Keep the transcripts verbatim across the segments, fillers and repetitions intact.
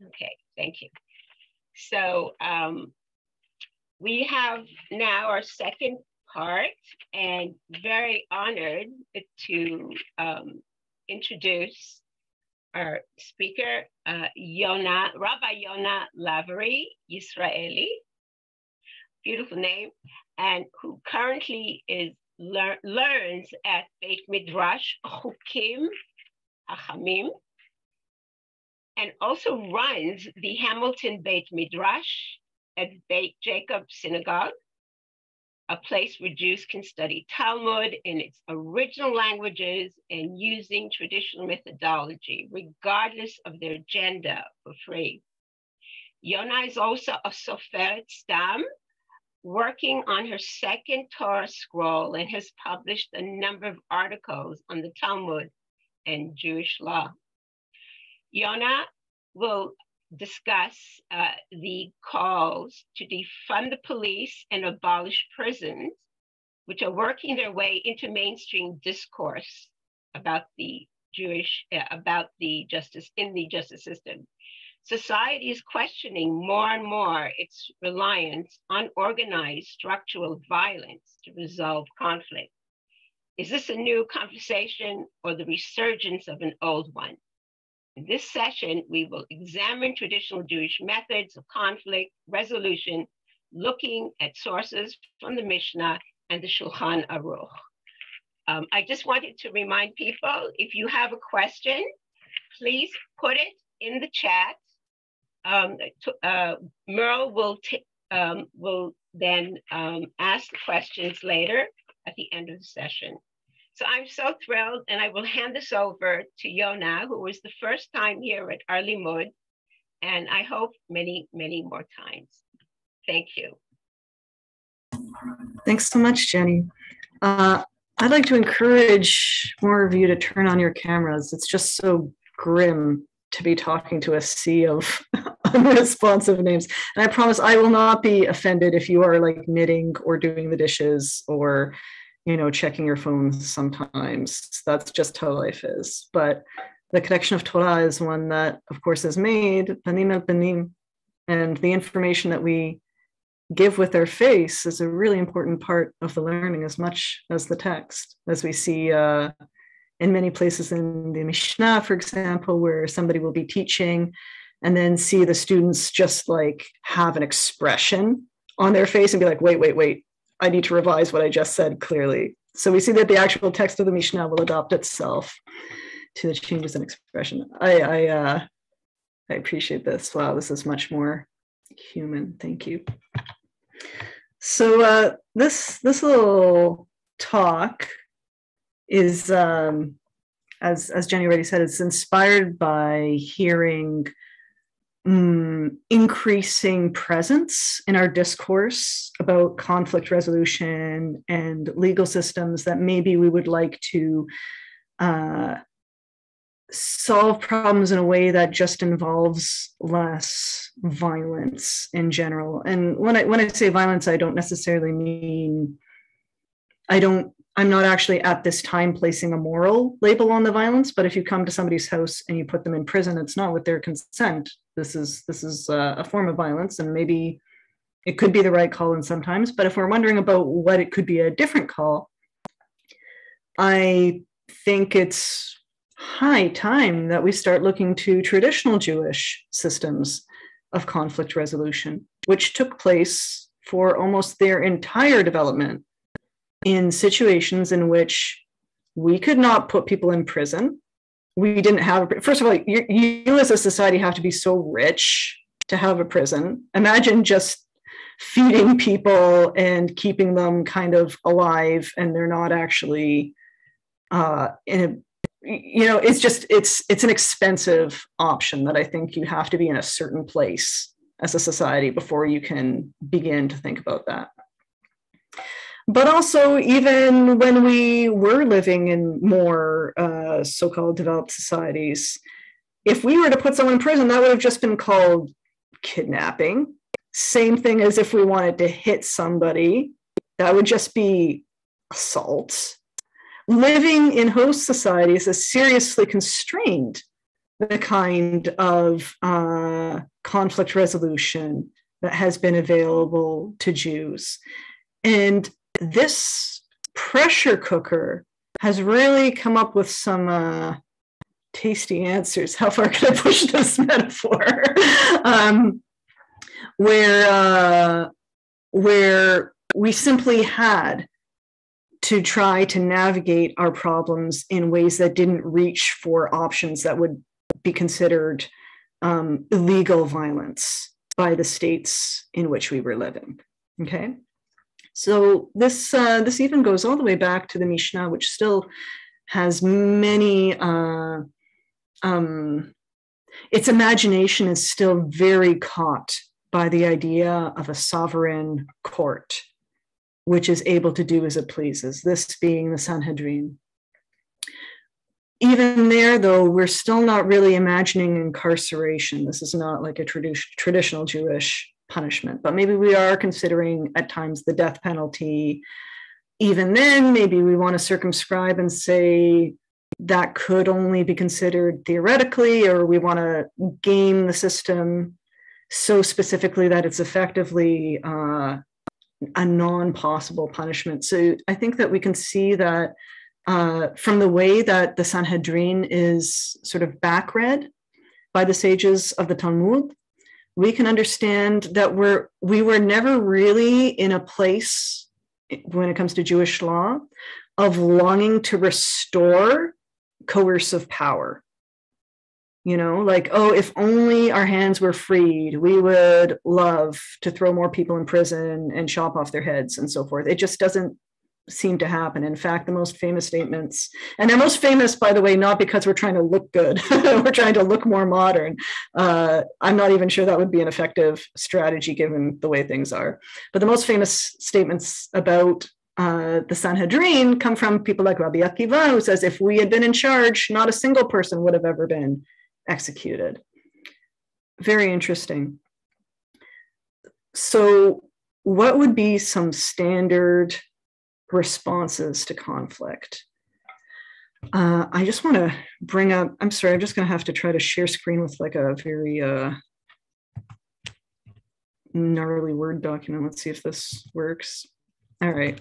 Okay, thank you. So um, we have now our second part, and very honored to um, introduce our speaker, uh, Yonah, Rabbi Yonah Lavery, Yisraeli, beautiful name, and who currently is lear learns at Beit Midrash Chukim Hachamim, and also runs the Hamilton Beit Midrash at Beit Jacob Synagogue, a place where Jews can study Talmud in its original languages and using traditional methodology, regardless of their gender, for free. Yonah is also a Soferet Stam, working on her second Torah scroll, and has published a number of articles on the Talmud and Jewish law. Yonah will discuss uh, the calls to defund the police and abolish prisons, which are working their way into mainstream discourse about the Jewish, uh, about the justice, in the justice system. Society is questioning more and more its reliance on organized structural violence to resolve conflict. Is this a new conversation or the resurgence of an old one? In this session, we will examine traditional Jewish methods of conflict resolution, looking at sources from the Mishnah and the Shulhan Arukh. Um, I just wanted to remind people, if you have a question, please put it in the chat. Um, uh, Merle will, um, will then um, ask the questions later at the end of the session. So I'm so thrilled, and I will hand this over to Yonah, who was the first time here at our Limmud, and I hope many, many more times. Thank you. Thanks so much, Jenny. Uh, I'd like to encourage more of you to turn on your cameras. It's just so grim to be talking to a sea of unresponsive names. And I promise I will not be offended if you are like knitting or doing the dishes or you know, checking your phones sometimes. That's just how life is. But the connection of Torah is one that, of course, is made, panim el panim, and the information that we give with our face is a really important part of the learning as much as the text, as we see uh, in many places in the Mishnah, for example, where somebody will be teaching and then see the students just like have an expression on their face and be like, wait, wait, wait, I need to revise what I just said clearly. So we see that the actual text of the Mishnah will adopt itself to the changes in expression. I I, uh, I appreciate this. Wow, this is much more human. Thank you. So uh, this this little talk is, um, as as Jenny already said, it's inspired by hearing Um, increasing presence in our discourse about conflict resolution and legal systems that maybe we would like to uh, solve problems in a way that just involves less violence in general. And when I when I say violence, I don't necessarily mean I don't I'm not actually at this time placing a moral label on the violence, but if you come to somebody's house and you put them in prison, it's not with their consent. This is this is uh, a form of violence, and maybe it could be the right call in sometimes. But if we're wondering about what it could be a different call, I think it's high time that we start looking to traditional Jewish systems of conflict resolution, which took place for almost their entire development in situations in which we could not put people in prison. We didn't have, first of all, you, you as a society have to be so rich to have a prison. Imagine just feeding people and keeping them kind of alive and they're not actually uh, in a, you know, it's just, it's, it's an expensive option that I think you have to be in a certain place as a society before you can begin to think about that. But also, even when we were living in more uh, so-called developed societies, if we were to put someone in prison, that would have just been called kidnapping. Same thing as if we wanted to hit somebody, that would just be assault. Living in host societies is seriously constrained the kind of uh, conflict resolution that has been available to Jews. And this pressure cooker has really come up with some uh, tasty answers. How far can I push this metaphor? um, where, uh, where we simply had to try to navigate our problems in ways that didn't reach for options that would be considered um, illegal violence by the states in which we were living. Okay, so this uh, this even goes all the way back to the Mishnah, which still has many. Uh, um, its imagination is still very caught by the idea of a sovereign court, which is able to do as it pleases, this being the Sanhedrin. Even there, though, we're still not really imagining incarceration. This is not like a tradi- traditional Jewish punishment, but maybe we are considering at times the death penalty. Even then, maybe we want to circumscribe and say that could only be considered theoretically, or we want to game the system so specifically that it's effectively uh, a non-possible punishment. So I think that we can see that uh, from the way that the Sanhedrin is sort of backread by the sages of the Talmud, we can understand that we're, we were never really in a place when it comes to Jewish law of longing to restore coercive power. You know, like, oh, if only our hands were freed, we would love to throw more people in prison and chop off their heads and so forth. It just doesn't seem to happen. In fact, the most famous statements, and they're most famous, by the way, not because we're trying to look good, we're trying to look more modern. Uh, I'm not even sure that would be an effective strategy given the way things are. But the most famous statements about uh, the Sanhedrin come from people like Rabbi Akiva, who says, if we had been in charge, not a single person would have ever been executed. Very interesting. So what would be some standard responses to conflict? Uh, I just want to bring up, I'm sorry, I'm just going to have to try to share screen with like a very uh, gnarly Word document. Let's see if this works. All right.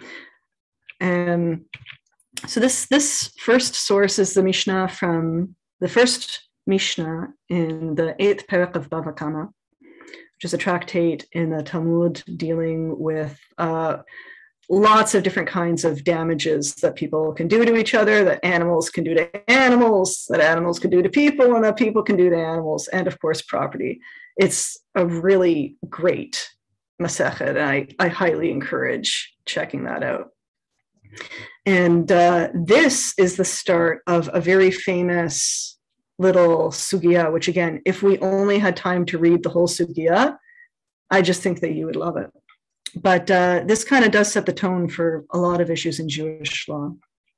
Um, so this, this first source is the Mishnah from the first Mishnah in the eighth parak of Bava Kama, which is a tractate in the Talmud dealing with uh, lots of different kinds of damages that people can do to each other, that animals can do to animals, that animals can do to people, and that people can do to animals, and of course, property. It's a really great Masechet, and I, I highly encourage checking that out. And uh, this is the start of a very famous little sugya, which again, if we only had time to read the whole sugya, I just think that you would love it. But uh, this kind of does set the tone for a lot of issues in Jewish law.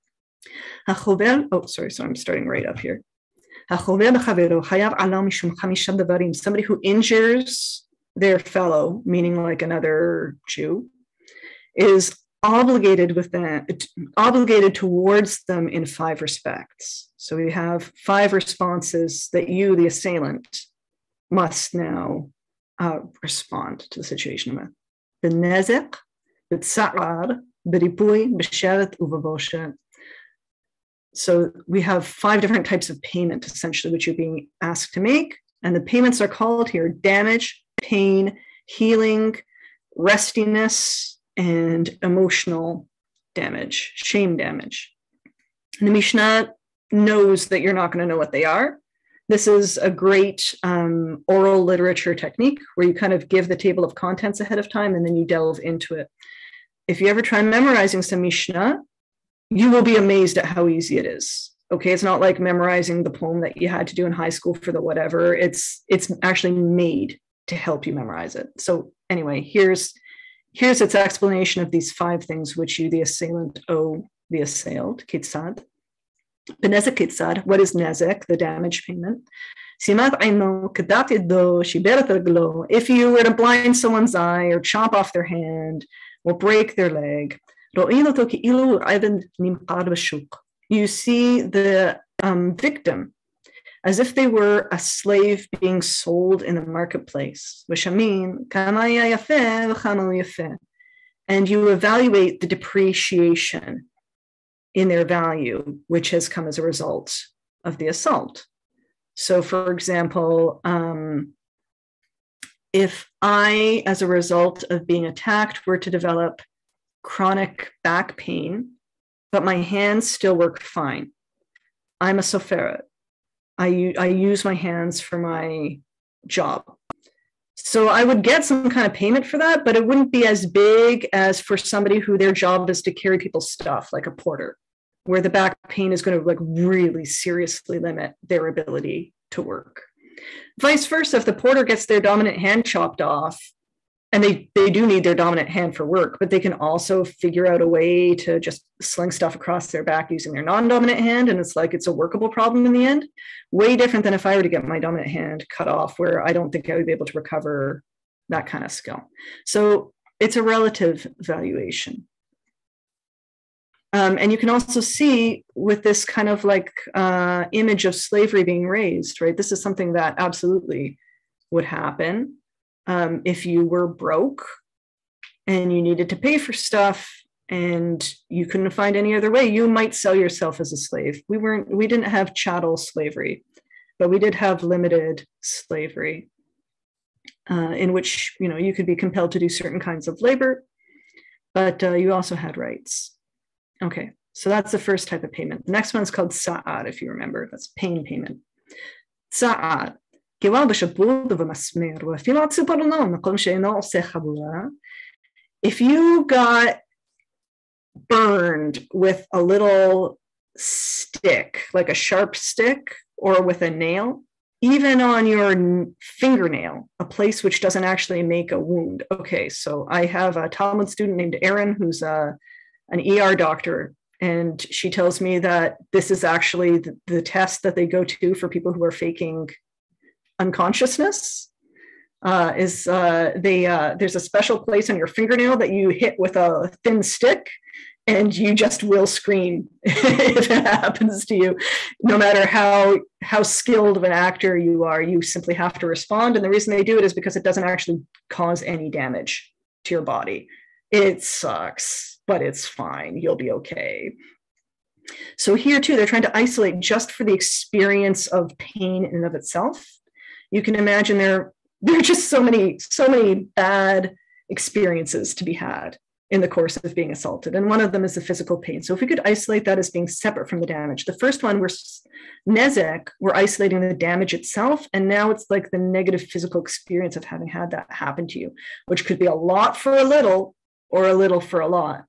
Oh, sorry, so I'm starting right up here. Somebody who injures their fellow, meaning like another Jew, is obligated with that, obligated towards them in five respects. So we have five responses that you, the assailant, must now uh, respond to the situation with. B'nezek, b'tsa'ar, b'ripui, b'sheret, uv'voshet. So we have five different types of payment, essentially, which you're being asked to make. And the payments are called here damage, pain, healing, restiness, and emotional damage, shame damage. And the Mishnah knows that you're not going to know what they are. This is a great um, oral literature technique where you kind of give the table of contents ahead of time and then you delve into it. If you ever try memorizing some Mishnah, you will be amazed at how easy it is. Okay, it's not like memorizing the poem that you had to do in high school for the whatever. It's it's actually made to help you memorize it. So anyway, here's here's its explanation of these five things which you, the assailant, owe the assailed. Kitzad. Benezek kitzad. What is nezek? The damage payment. Simat aino kedat yedo shiberet reglo. If you were to blind someone's eye or chop off their hand or break their leg, you see the um, victim as if they were a slave being sold in the marketplace. And you evaluate the depreciation in their value, which has come as a result of the assault. So, for example, um, if I, as a result of being attacked, were to develop chronic back pain, but my hands still work fine, I'm a Sefira. I, I use my hands for my job. So I would get some kind of payment for that, but it wouldn't be as big as for somebody who their job is to carry people's stuff, like a porter, where the back pain is going to like really seriously limit their ability to work. Vice versa, if the porter gets their dominant hand chopped off, and they, they do need their dominant hand for work, but they can also figure out a way to just sling stuff across their back using their non-dominant hand. And it's like, it's a workable problem in the end. Way different than if I were to get my dominant hand cut off, where I don't think I would be able to recover that kind of skill. So it's a relative valuation. Um, and you can also see with this kind of like uh, image of slavery being raised, right? This is something that absolutely would happen. Um, if you were broke and you needed to pay for stuff and you couldn't find any other way, you might sell yourself as a slave. We weren't, we didn't have chattel slavery, but we did have limited slavery, uh, in which, you know, you could be compelled to do certain kinds of labor, but uh, you also had rights. Okay, so that's the first type of payment. The next one is called sa'ad, if you remember. That's pain payment. Sa'ad. If you got burned with a little stick, like a sharp stick, or with a nail, even on your fingernail, a place which doesn't actually make a wound. Okay, so I have a Talmud student named Erin, who's a, an E R doctor, and she tells me that this is actually the, the test that they go to for people who are faking unconsciousness. Uh, is uh, they uh, there's a special place on your fingernail that you hit with a thin stick, and you just will scream if it happens to you. No matter how how skilled of an actor you are, you simply have to respond. And the reason they do it is because it doesn't actually cause any damage to your body. It sucks, but it's fine. You'll be okay. So here too, they're trying to isolate just for the experience of pain in and of itself. You can imagine there, there are just so many, so many bad experiences to be had in the course of being assaulted. And one of them is the physical pain. So if we could isolate that as being separate from the damage. The first one, we're nezek, we're isolating the damage itself. And now it's like the negative physical experience of having had that happen to you, which could be a lot for a little or a little for a lot.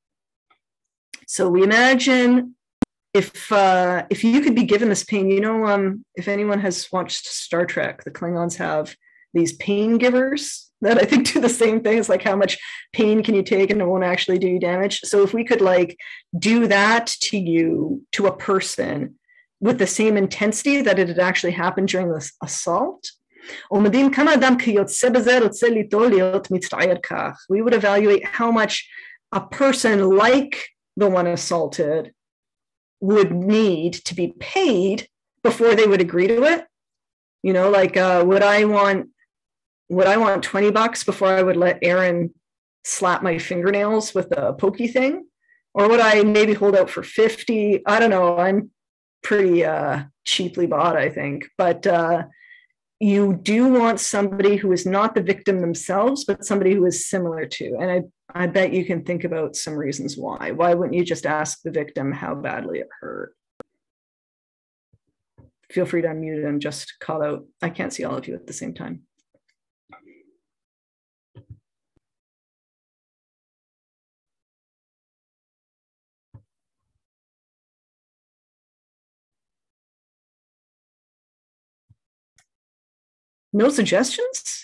So we imagine if uh, if you could be given this pain, you know, um, if anyone has watched Star Trek, the Klingons have these pain givers that I think do the same thing. It's like, how much pain can you take and it won't actually do you damage? So if we could like do that to you, to a person with the same intensity that it had actually happened during this assault, we would evaluate how much a person like the one assaulted would need to be paid before they would agree to it. You know, like, uh, would I want, would I want twenty bucks before I would let Erin slap my fingernails with a pokey thing? Or would I maybe hold out for fifty? I don't know. I'm pretty uh, cheaply bought, I think. But uh, you do want somebody who is not the victim themselves, but somebody who is similar to. And I I bet you can think about some reasons why. Why wouldn't you just ask the victim how badly it hurt? Feel free to unmute and just call out. I can't see all of you at the same time. No suggestions?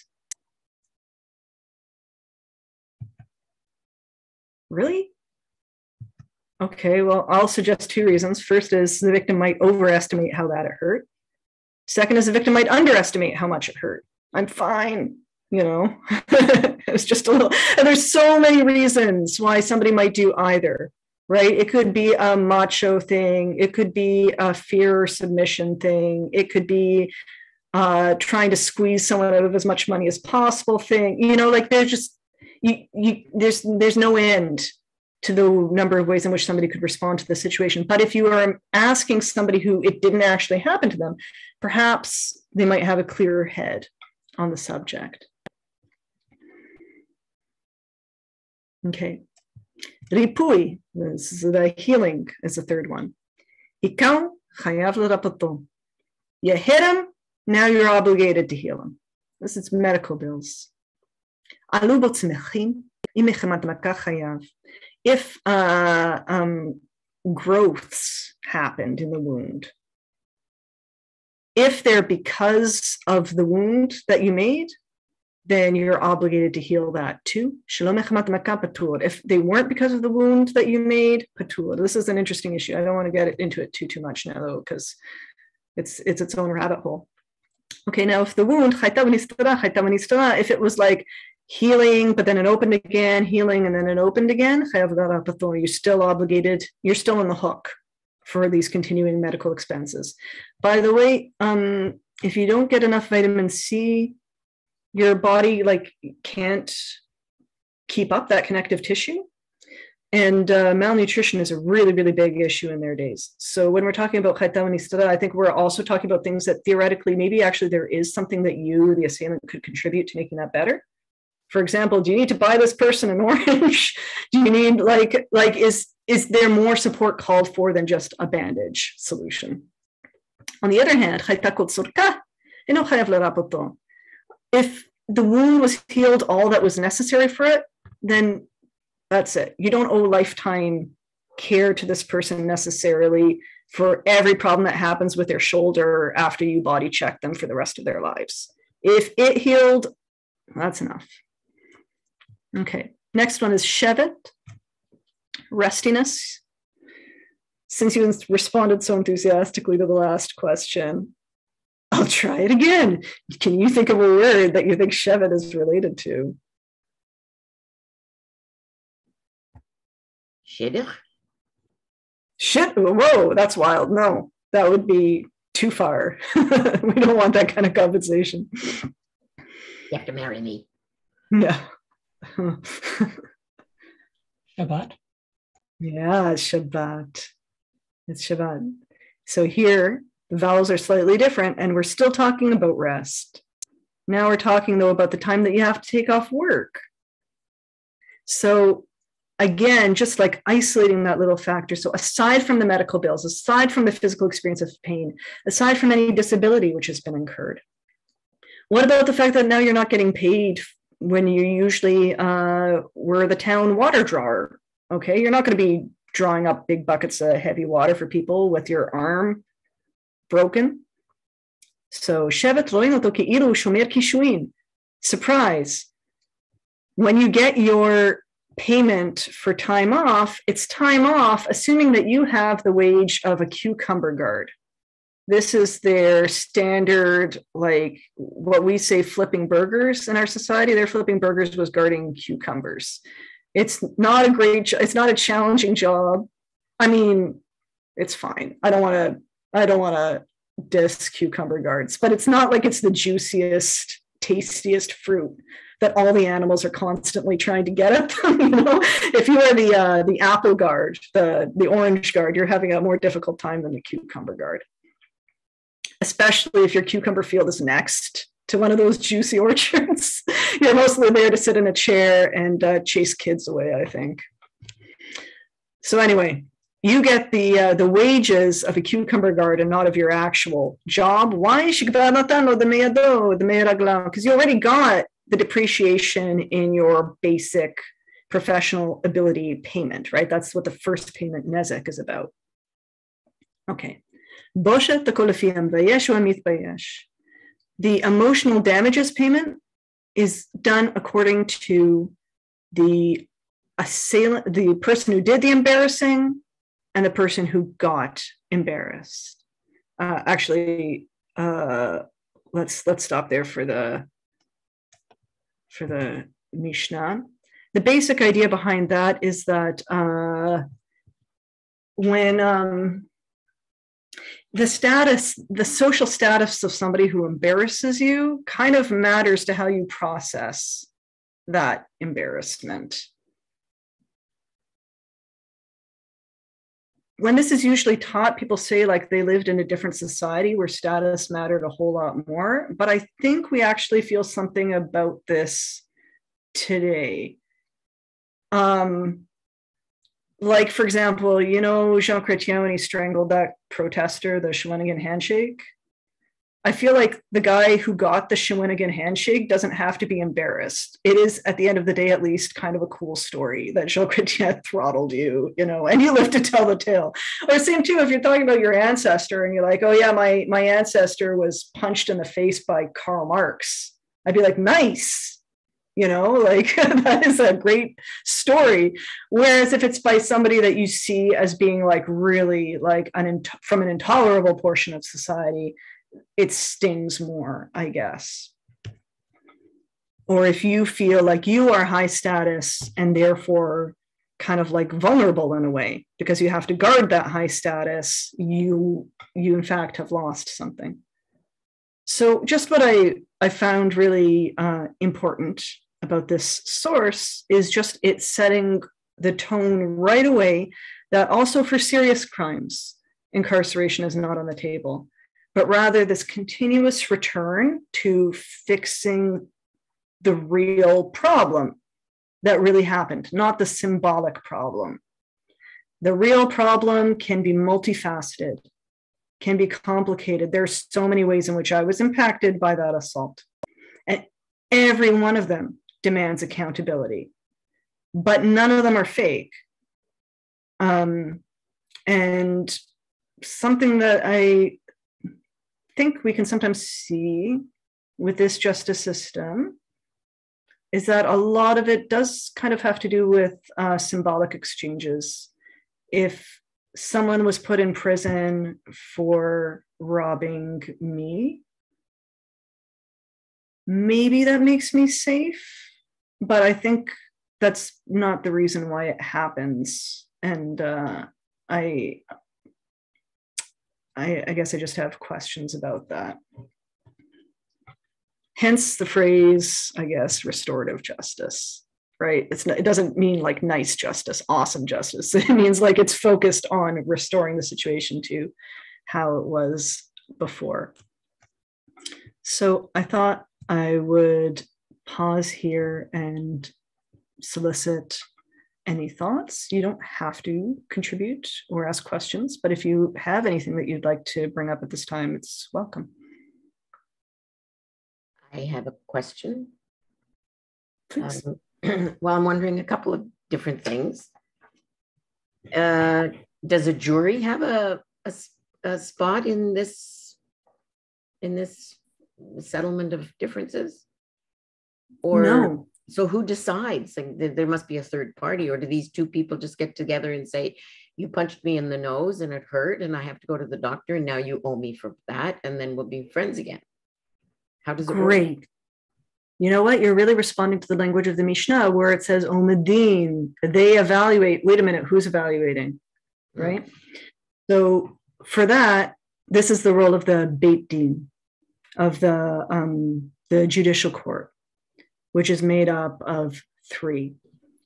Really? Okay, well, I'll suggest two reasons. First is the victim might overestimate how bad it hurt. Second is the victim might underestimate how much it hurt. I'm fine, you know. It's just a little, and there's so many reasons why somebody might do either. right? It could be a macho thing. It could be a fear or submission thing. It could be uh, trying to squeeze someone out of as much money as possible thing. You know, like there's just, you, you, there's, there's no end to the number of ways in which somebody could respond to the situation. But if you are asking somebody who it didn't actually happen to them, perhaps they might have a clearer head on the subject. Okay. Ripui, this is the healing, is the third one. Ikaw chayav l'rapato. You hit him, now you're obligated to heal him. This is medical bills. Alu b'tzmechim, imechem admaka chayav. If uh, um, growths happened in the wound, if they're because of the wound that you made, then you're obligated to heal that too. If they weren't because of the wound that you made, patur. This is an interesting issue. I don't want to get into it too, too much now, though, because it's it's its own rabbit hole. Okay, now if the wound, if it was like healing, but then it opened again, healing, and then it opened again, you're still obligated, you're still on the hook for these continuing medical expenses. By the way, um, if you don't get enough vitamin C, your body like can't keep up that connective tissue. And uh, malnutrition is a really, really big issue in their days. So when we're talking about chayta, I think we're also talking about things that theoretically, maybe actually there is something that you, the assailant, could contribute to making that better. For example, do you need to buy this person an orange? Do you need like, like is, is there more support called for than just a bandage solution? On the other hand, if the wound was healed all that was necessary for it, then that's it. You don't owe lifetime care to this person necessarily for every problem that happens with their shoulder after you body check them for the rest of their lives. If it healed, that's enough. Okay, next one is shevet, restiness. Since you responded so enthusiastically to the last question, I'll try it again. Can you think of a word that you think shevet is related to? Shidduch? Shit, whoa, that's wild. No, that would be too far. We don't want that kind of compensation. You have to marry me. Yeah. Shabbat. Yeah, it's Shabbat. It's Shabbat. So here, the vowels are slightly different, and we're still talking about rest. Now we're talking, though, about the time that you have to take off work. So again, just like isolating that little factor. So aside from the medical bills, aside from the physical experience of pain, aside from any disability which has been incurred, what about the fact that now you're not getting paid when you usually uh, were the town water drawer? Okay, you're not going to be drawing up big buckets of heavy water for people with your arm broken. So shevet lo'in oto ke'ilu shomer kishuin. Surprise. When you get your payment for time off, it's time off, assuming that you have the wage of a cucumber guard. This is their standard, like what we say flipping burgers in our society. Their flipping burgers was guarding cucumbers. It's not a great, it's not a challenging job. I mean, it's fine. I don't want to, I don't want to diss cucumber guards, but it's not like it's the juiciest, tastiest fruit that all the animals are constantly trying to get at them. You know, if you are the uh, the apple guard, the the orange guard, you're having a more difficult time than the cucumber guard, especially if your cucumber field is next to one of those juicy orchards. You're mostly there to sit in a chair and uh, chase kids away, I think. So anyway, you get the uh, the wages of a cucumber guard and not of your actual job. Why? Because you already got the depreciation in your basic professional ability payment, right? That's what the first payment nezek is about. Okay. The emotional damages payment is done according to the assailant, the person who did the embarrassing, and the person who got embarrassed. Uh, actually, uh, let's let's stop there for the for the Mishnah. The basic idea behind that is that uh, when um, the status, the social status of somebody who embarrasses you kind of matters to how you process that embarrassment. When this is usually taught, people say like they lived in a different society where status mattered a whole lot more. But I think we actually feel something about this today. Um, like, for example, you know, Jean Chrétien, when he strangled that protester, the Shawinigan handshake. I feel like the guy who got the Shawinigan handshake doesn't have to be embarrassed. It is, at the end of the day, at least, kind of a cool story that Jean Chrétien throttled you, you know, and you live to tell the tale. Or same too, if you're talking about your ancestor and you're like, oh yeah, my, my ancestor was punched in the face by Karl Marx. I'd be like, nice, you know, like that is a great story. Whereas if it's by somebody that you see as being like really like an from an intolerable portion of society, it stings more, I guess. Or if you feel like you are high status and therefore kind of like vulnerable in a way, because you have to guard that high status, you, you in fact have lost something. So just what I, I found really uh, important about this source is just it setting the tone right away that also for serious crimes, incarceration is not on the table, but rather this continuous return to fixing the real problem that really happened, not the symbolic problem. The real problem can be multifaceted, can be complicated. There's so many ways in which I was impacted by that assault. And every one of them demands accountability, but none of them are fake. Um, and something that I think we can sometimes see with this justice system is that a lot of it does kind of have to do with uh, symbolic exchanges. If someone was put in prison for robbing me, maybe that makes me safe, but I think that's not the reason why it happens. And uh, I, I, I guess I just have questions about that. Hence the phrase, I guess, restorative justice, right? It's not, it doesn't mean like nice justice, awesome justice. It means like it's focused on restoring the situation to how it was before. So I thought I would pause here and solicit any thoughts. You don't have to contribute or ask questions, but if you have anything that you'd like to bring up at this time, it's welcome. I have a question. Please. Um, well, I'm wondering a couple of different things. Uh, does a jury have a, a, a spot in this in this settlement of differences? Or no. So who decides? Like, there must be a third party, or do these two people just get together and say, you punched me in the nose and it hurt and I have to go to the doctor and now you owe me for that, and then we'll be friends again? How does it work? Great. You know what? You're really responding to the language of the Mishnah where it says, Omedim, they evaluate. Wait a minute, who's evaluating, right? Mm. So for that, this is the role of the Beit Din, of the, um, the judicial court, which is made up of three.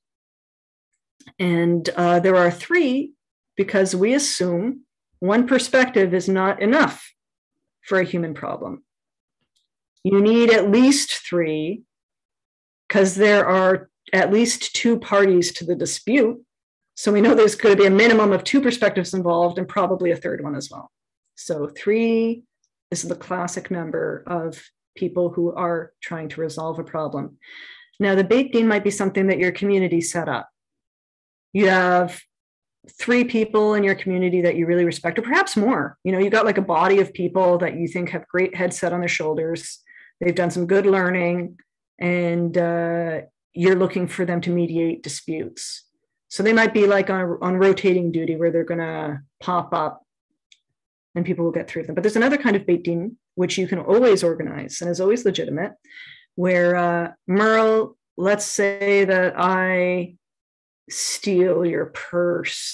And uh, there are three because we assume one perspective is not enough for a human problem. You need at least three because there are at least two parties to the dispute. So we know there's going to be a minimum of two perspectives involved and probably a third one as well. So three is the classic number of people who are trying to resolve a problem. Now, the Beit Din might be something that your community set up. You have three people in your community that you really respect, or perhaps more. You know, you got like a body of people that you think have great head set on their shoulders. They've done some good learning, and uh, you're looking for them to mediate disputes. So they might be like on, on rotating duty where they're going to pop up and people will get through them. But there's another kind of Beit Din, which you can always organize and is always legitimate, where, uh, Merle, let's say that I steal your purse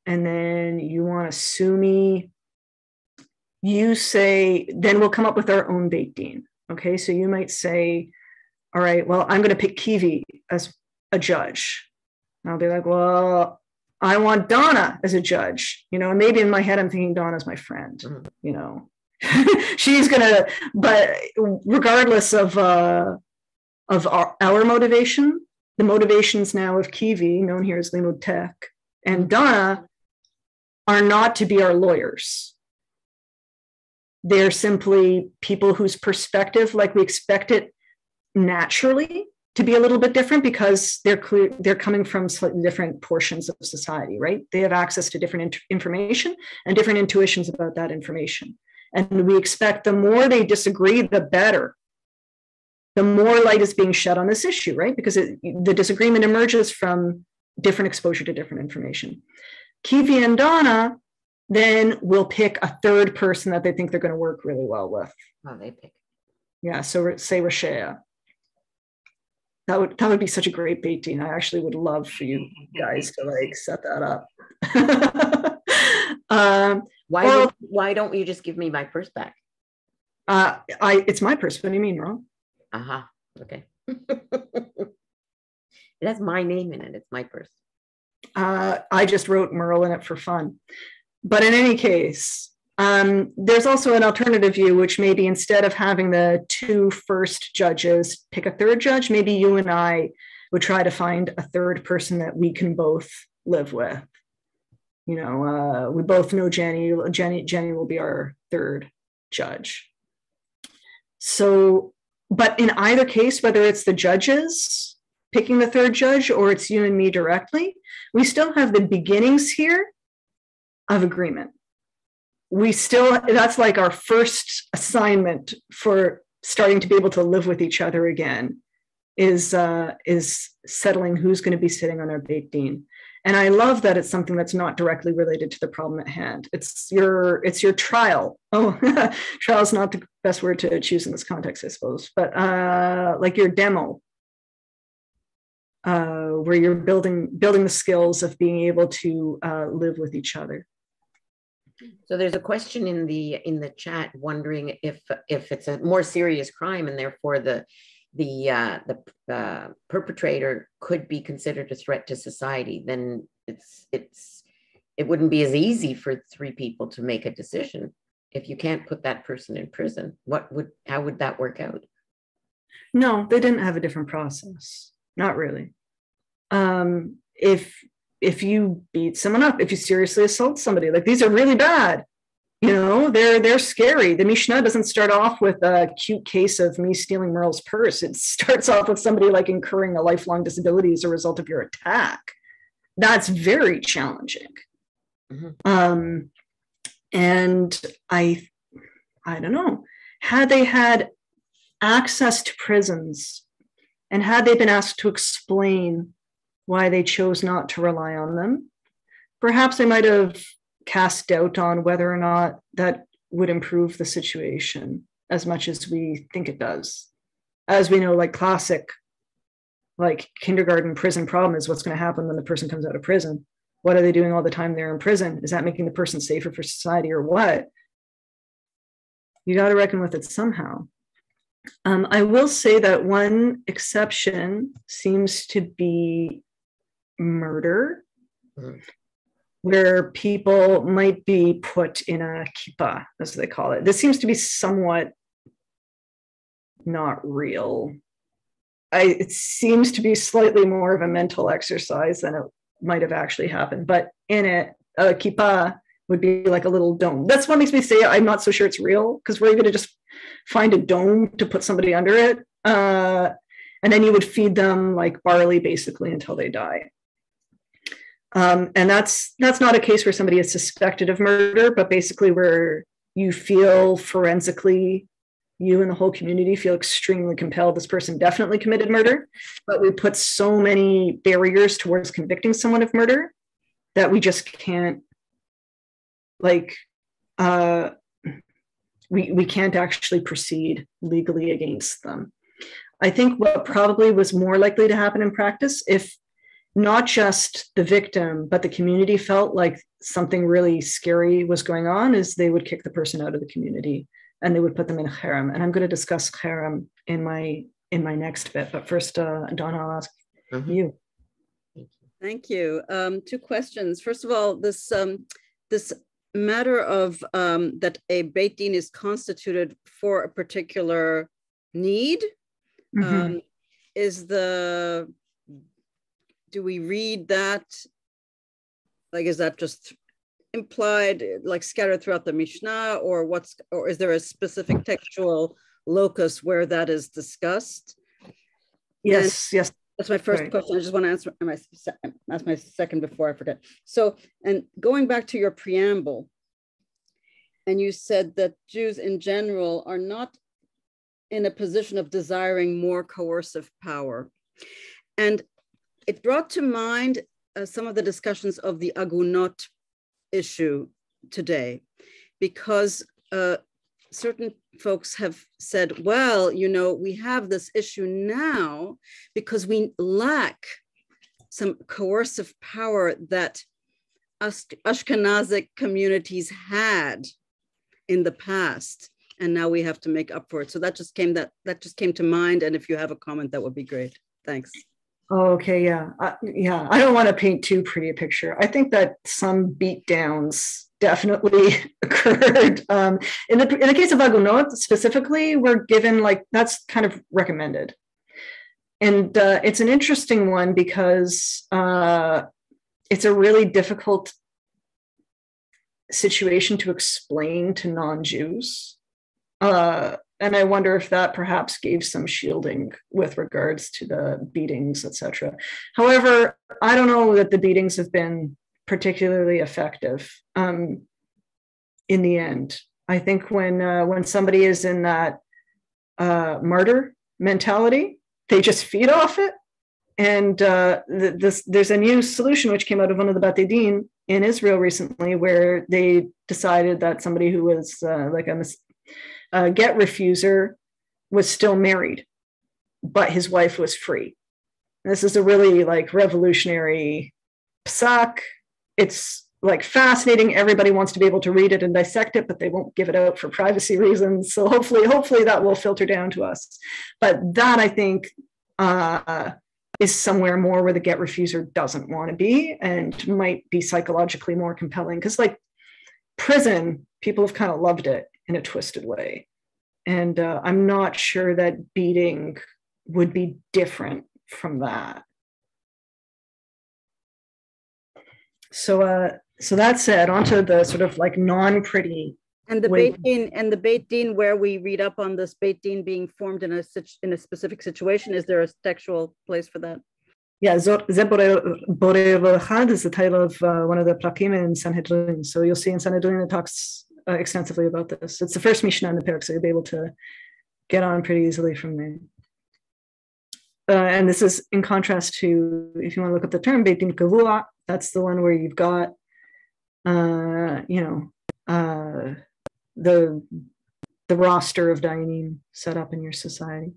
and then you want to sue me, you say, then we'll come up with our own Beit Din. Okay, so you might say, all right, well, I'm going to pick Kiwi as a judge. And I'll be like, well, I want Donna as a judge, you know, and maybe in my head, I'm thinking Donna's my friend, mm-hmm. you know, she's going to, but regardless of, uh, of our, our motivation, the motivations now of Kiwi, known here as Limmud Tech, and Donna are not to be our lawyers. They're simply people whose perspective, like we expect it naturally to be a little bit different because they're clear, they're coming from slightly different portions of society, right? They have access to different information and different intuitions about that information. And we expect the more they disagree, the better. The more light is being shed on this issue, right? Because it, the disagreement emerges from different exposure to different information. Kiwi and Donna then will pick a third person that they think they're going to work really well with. Oh, they pick. Yeah, so say Rashea. That would that would be such a great Beit Din. I actually would love for you guys to like set that up. um, why or, would, why don't you just give me my purse back? Uh, I it's my purse. What do you mean, Ron? Uh-huh. Okay. It has my name in it. It's my purse. Uh, I just wrote Merle in it for fun. But in any case, um, there's also an alternative view, which maybe instead of having the two first judges pick a third judge, maybe you and I would try to find a third person that we can both live with. You know, uh, we both know Jenny. Jenny, Jenny will be our third judge. So, but in either case, whether it's the judges picking the third judge or it's you and me directly, we still have the beginnings here of agreement. We still, that's like our first assignment for starting to be able to live with each other again, is uh, is settling who's going to be sitting on our Beit Din. And I love that it's something that's not directly related to the problem at hand. It's your it's your trial. Oh, trial is not the best word to choose in this context, I suppose, but uh, like your demo, uh, where you're building building the skills of being able to uh, live with each other. So there's a question in the in the chat wondering if if it's a more serious crime and therefore the the uh, the uh, perpetrator could be considered a threat to society. Then it's it's it wouldn't be as easy for three people to make a decision if you can't put that person in prison. What would how would that work out? No, they didn't have a different process. Not really. Um, if if you beat someone up, if you seriously assault somebody, like these are really bad, you know, they're they're scary. The Mishnah doesn't start off with a cute case of me stealing Merle's purse. It starts off with somebody like incurring a lifelong disability as a result of your attack. That's very challenging. Mm-hmm. Um, and I, I don't know, had they had access to prisons and had they been asked to explain why they chose not to rely on them, perhaps they might have cast doubt on whether or not that would improve the situation as much as we think it does. As we know, like classic, like kindergarten prison problem is what's going to happen when the person comes out of prison. What are they doing all the time they're in prison? Is that making the person safer for society or what? You got to reckon with it somehow. Um, I will say that one exception seems to be murder, mm-hmm. where people might be put in a kippah, as they call it. This seems to be somewhat not real. I, it seems to be slightly more of a mental exercise than it might have actually happened. But in it, a kippah would be like a little dome. That's what makes me say I'm not so sure it's real, because we're going to just find a dome to put somebody under it. Uh, and then you would feed them like barley basically until they die. Um, and that's that's not a case where somebody is suspected of murder, but basically where you feel forensically, you and the whole community feel extremely compelled this person definitely committed murder, but we put so many barriers towards convicting someone of murder that we just can't, like, uh, we, we can't actually proceed legally against them. I think what probably was more likely to happen in practice, if not just the victim, but the community felt like something really scary was going on, is they would kick the person out of the community and they would put them in cherem. And I'm going to discuss cherem in my in my next bit. But first, uh, Donna, I'll ask mm-hmm. you. Thank you. Um, two questions. First of all, this um, this matter of um, that a Beit Din is constituted for a particular need, mm-hmm. um, is the, do we read that, like, is that just implied, like scattered throughout the Mishnah, or what's, or is there a specific textual locus where that is discussed? Yes, and yes. That's my first right. question. I just want to answer my, ask my second before I forget. So, and going back to your preamble, and you said that Jews in general are not in a position of desiring more coercive power. And it brought to mind uh, some of the discussions of the agunot issue today, because uh, certain folks have said, well, you know, we have this issue now because we lack some coercive power that Ashkenazic communities had in the past, and now we have to make up for it. So that just came that that just came to mind. And if you have a comment, that would be great. Thanks. Okay, yeah, uh, yeah. I don't want to paint too pretty a picture. I think that some beatdowns definitely occurred. Um, in the in the case of agunot specifically, we're given like that's kind of recommended, and uh, it's an interesting one because uh, it's a really difficult situation to explain to non-Jews. Uh, and I wonder if that perhaps gave some shielding with regards to the beatings, et cetera. However, I don't know that the beatings have been particularly effective um, in the end. I think when uh, when somebody is in that uh, martyr mentality, they just feed off it. And uh, th- this, there's a new solution which came out of one of the Batei Din in Israel recently, where they decided that somebody who was uh, like a, a get refuser was still married, but his wife was free. And this is a really like revolutionary psak. It's like fascinating. Everybody wants to be able to read it and dissect it, but they won't give it out for privacy reasons. So hopefully, hopefully that will filter down to us. But that, I think, uh, is somewhere more where the get refuser doesn't want to be and might be psychologically more compelling. Because like prison, people have kind of loved it in a twisted way. And uh, I'm not sure that beating would be different from that. So, uh, so that said, onto the sort of like non-pretty. And the Beit Din, and the Beit Din where we read up on this Beit Din being formed in a in a specific situation, is there a textual place for that? Yeah, Ze Borei V'Echad is the title of uh, one of the plakim in Sanhedrin. So you'll see in Sanhedrin it talks uh, extensively about this. It's the first Mishnah in the Perek, so you'll be able to get on pretty easily from there. Uh, and this is in contrast to, if you want to look up the term Beit Din Kavua, that's the one where you've got, uh, you know, uh, the the roster of dayanim set up in your society.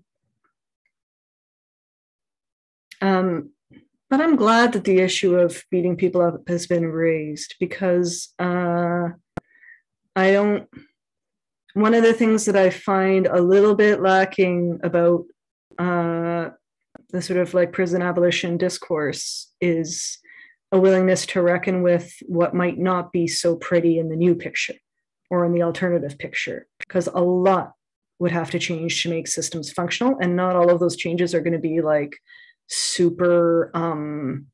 Um, but I'm glad that the issue of beating people up has been raised, because uh, I don't, one of the things that I find a little bit lacking about uh, the sort of like prison abolition discourse is a willingness to reckon with what might not be so pretty in the new picture or in the alternative picture, because a lot would have to change to make systems functional, and not all of those changes are going to be like super um,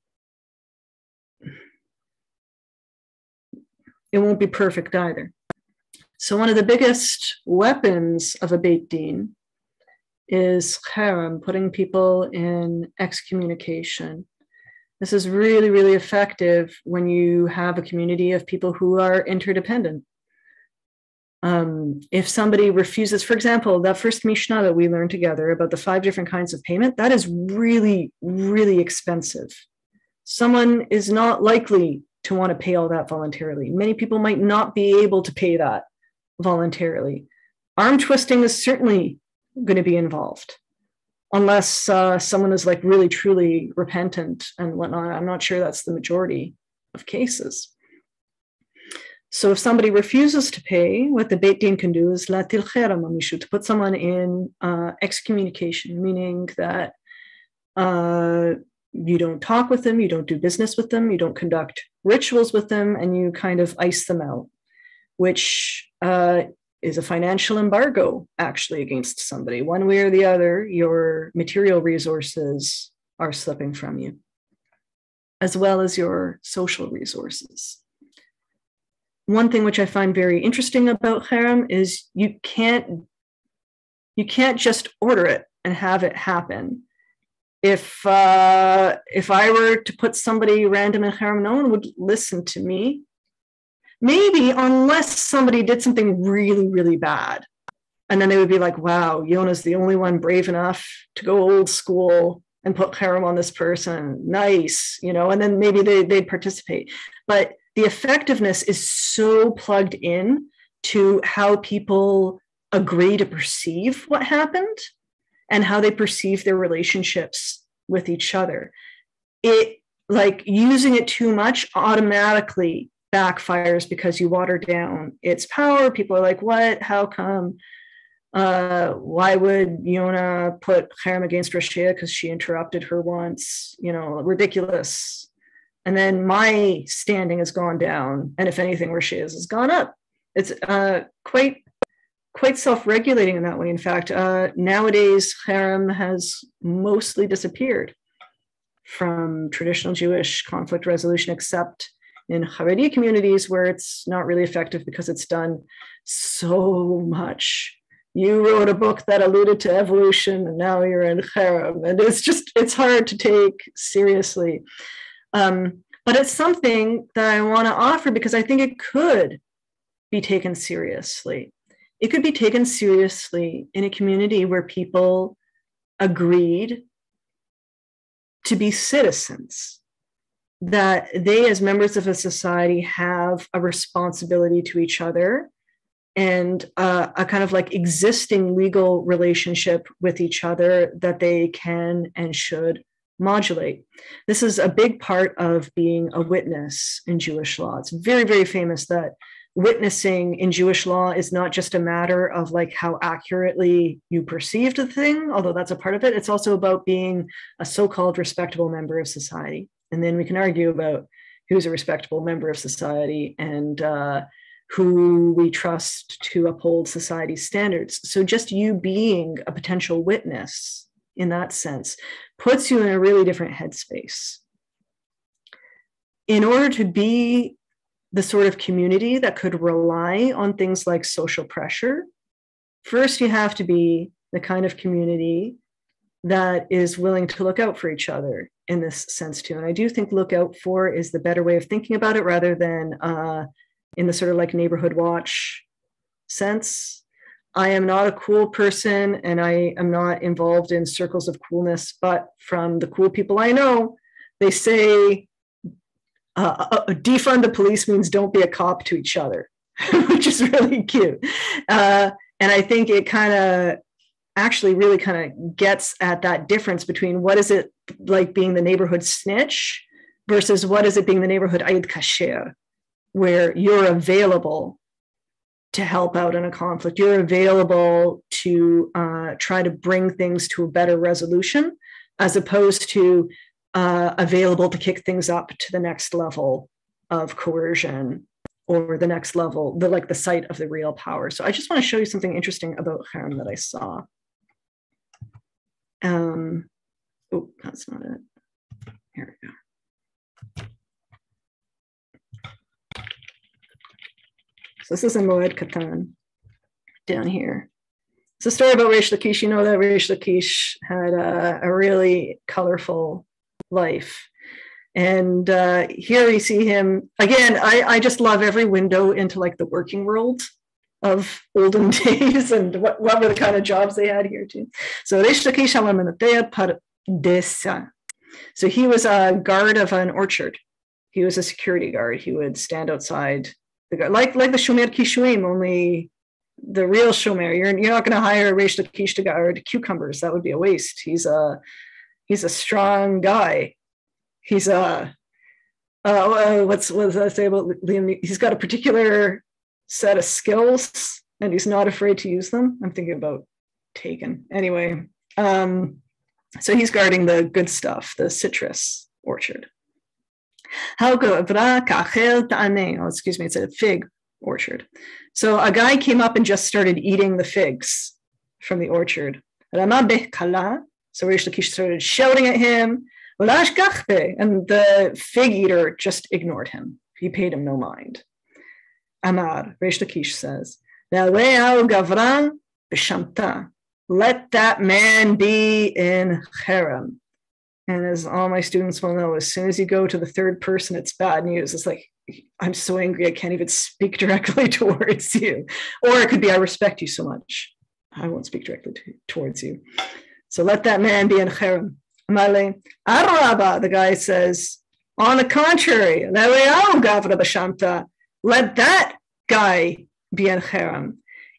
it won't be perfect either. So one of the biggest weapons of a Beit Din is cherem, putting people in excommunication. This is really, really effective when you have a community of people who are interdependent. Um, if somebody refuses, for example, that first Mishnah that we learned together about the five different kinds of payment, that is really, really expensive. Someone is not likely to want to pay all that voluntarily. Many people might not be able to pay that voluntarily. Arm twisting is certainly going to be involved. unless uh, someone is like really, truly repentant and whatnot. I'm not sure that's the majority of cases. So if somebody refuses to pay, what the Beit Din can do is latil cherem mishu, to put someone in uh, excommunication, meaning that uh, you don't talk with them, you don't do business with them, you don't conduct rituals with them, and you kind of ice them out, which uh, is a financial embargo actually against somebody. One way or the other, your material resources are slipping from you, as well as your social resources. One thing which I find very interesting about cherem is you can't, you can't just order it and have it happen. If uh, if I were to put somebody random in cherem, no one would listen to me. Maybe unless somebody did something really, really bad. And then they would be like, wow, Yonah's the only one brave enough to go old school and put cherem on this person. Nice, you know, and then maybe they, they'd participate. But the effectiveness is so plugged in to how people agree to perceive what happened and how they perceive their relationships with each other. It, like, using it too much automatically backfires because you water down its power. People are like, what? How come? Uh, why would Yonah put cherem against Rashea because she interrupted her once? You know, ridiculous. And then my standing has gone down, and if anything, Rashea's has gone up. It's uh, quite quite self-regulating in that way. In fact, uh, nowadays, cherem has mostly disappeared from traditional Jewish conflict resolution, except in Haredi communities where it's not really effective because it's done so much. You wrote a book that alluded to evolution, and now you're in cherem, and it's just, it's hard to take seriously. Um, but it's something that I want to offer because I think it could be taken seriously. It could be taken seriously in a community where people agreed to be citizens, that they as members of a society have a responsibility to each other and uh, a kind of like existing legal relationship with each other that they can and should modulate. This is a big part of being a witness in Jewish law. It's very, very famous that witnessing in Jewish law is not just a matter of like how accurately you perceived the thing, although that's a part of it. It's also about being a so-called respectable member of society. And then we can argue about who's a respectable member of society and uh, who we trust to uphold society's standards. So just you being a potential witness in that sense puts you in a really different headspace. In order to be the sort of community that could rely on things like social pressure, first you have to be the kind of community that is willing to look out for each other in this sense too. And I do think look out for is the better way of thinking about it rather than uh, in the sort of like neighborhood watch sense. I am not a cool person and I am not involved in circles of coolness, but from the cool people I know, they say uh, uh, defund the police means don't be a cop to each other, which is really cute. Uh, and I think it kind of actually really kind of gets at that difference between what is it like being the neighborhood snitch versus what is it being the neighborhood aid kasher, where you're available to help out in a conflict. You're available to uh, try to bring things to a better resolution, as opposed to uh, available to kick things up to the next level of coercion or the next level, the like the site of the real power. So I just want to show you something interesting about cherem that I saw. Um, oh, that's not it. Here we go. So this is in Moed Katan down here. It's a story about Reish Lakish. You know that Reish Lakish had a, a really colorful life. And uh, here we see him, again, I, I just love every window into like the working world of olden days and what, what were the kind of jobs they had here too. So Reish Lakish Halamanatea Pardesa. So he was a guard of an orchard. He was a security guard. He would stand outside the guard, like, like the Shomer Kishuim, only the real shomer. You're you're not going to hire a Reish Lakish to guard cucumbers. That would be a waste. He's a he's a strong guy. He's a uh, what's what does that say about Liam? He's got a particular set of skills, and he's not afraid to use them. I'm thinking about Taken anyway. Um, so he's guarding the good stuff, the citrus orchard. Oh, excuse me, it's a fig orchard. So a guy came up and just started eating the figs from the orchard. So Reish Lakish started shouting at him, and the fig eater just ignored him. He paid him no mind. Amar, Reish Lakish says, let that man be in cherem. And as all my students will know, as soon as you go to the third person, it's bad news. It's like, I'm so angry, I can't even speak directly towards you. Or it could be, I respect you so much, I won't speak directly to, towards you. So let that man be in cherem. Amale, Araba, the guy says, on the contrary, let that guy be in cherem.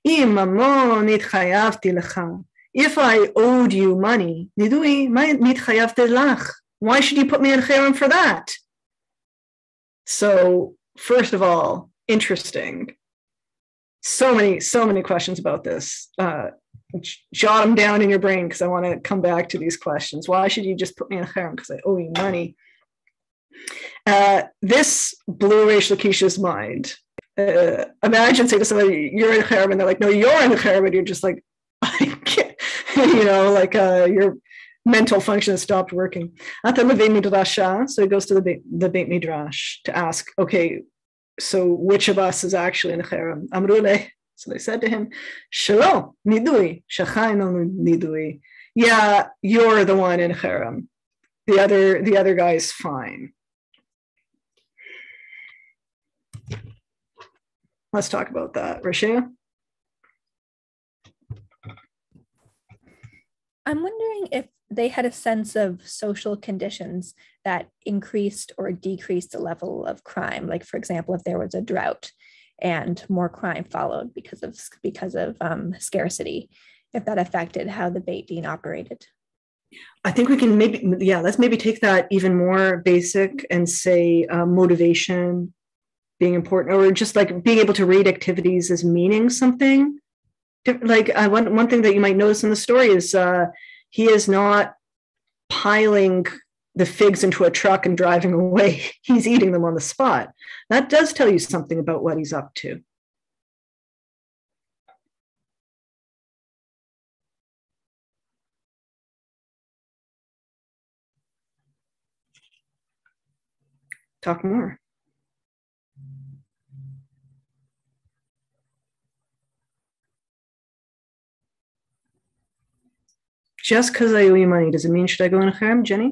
If I owed you money, why should you put me in cherem for that? So, first of all, interesting. So many, so many questions about this. Uh, jot them down in your brain because I want to come back to these questions. Why should you just put me in cherem? Because I owe you money. Uh, this blew Reish Lakish's mind. Uh, imagine saying to somebody, you're in cherem, and they're like, no, you're in cherem, and you're just like, I can't. You know, like uh, your mental function has stopped working. So he goes to the Beit, the Beit Midrash to ask, okay, so which of us is actually in cherem? Amrule. So they said to him, Shalo, nidui, shachainu nidui. Yeah, you're the one in cherem. The other, the other guy is fine. Let's talk about that. Rashia? I'm wondering if they had a sense of social conditions that increased or decreased the level of crime. Like, for example, if there was a drought and more crime followed because of because of um, scarcity, if that affected how the Beit Din operated. I think we can maybe, yeah, let's maybe take that even more basic and say uh, motivation being important, or just like being able to read activities as meaning something. Like uh, one, one thing that you might notice in the story is uh, he is not piling the figs into a truck and driving away. He's eating them on the spot. That does tell you something about what he's up to. Talk more. Just because I owe you money, does it mean should I go in a cherem, Jenny?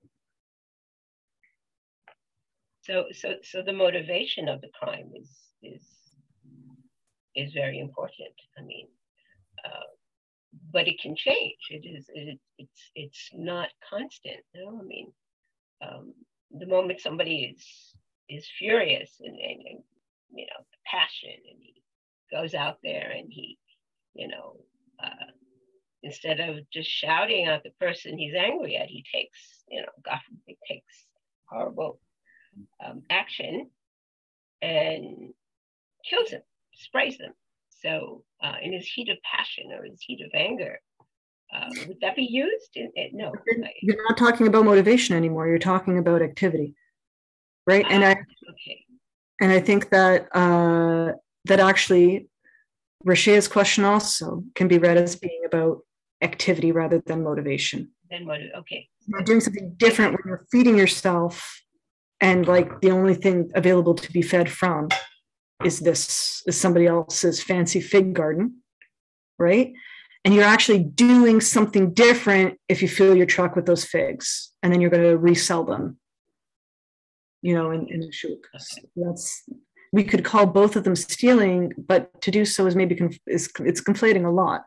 So, so, so the motivation of the crime is is is very important. I mean, uh, but it can change. It is. It, it's it's not constant. You know? I mean, um, the moment somebody is is furious and, and, and you know passion, and he goes out there and he, you know. Uh, Instead of just shouting at the person he's angry at, he takes, you know, God forbid, takes horrible um, action and kills him, sprays them. So uh, in his heat of passion or his heat of anger, uh, would that be used? In, in, no. You're not talking about motivation anymore. You're talking about activity, right? Uh, and I, okay. And I think that uh, that actually, Rashia's question also can be read as being about activity rather than motivation. Then motive, okay. You're doing something different when you're feeding yourself, and like the only thing available to be fed from is this is somebody else's fancy fig garden, right? And you're actually doing something different if you fill your truck with those figs, and then you're going to resell them, you know, in, in a shuk. Okay. That's, we could call both of them stealing, but to do so is maybe conf- is it's conflating a lot.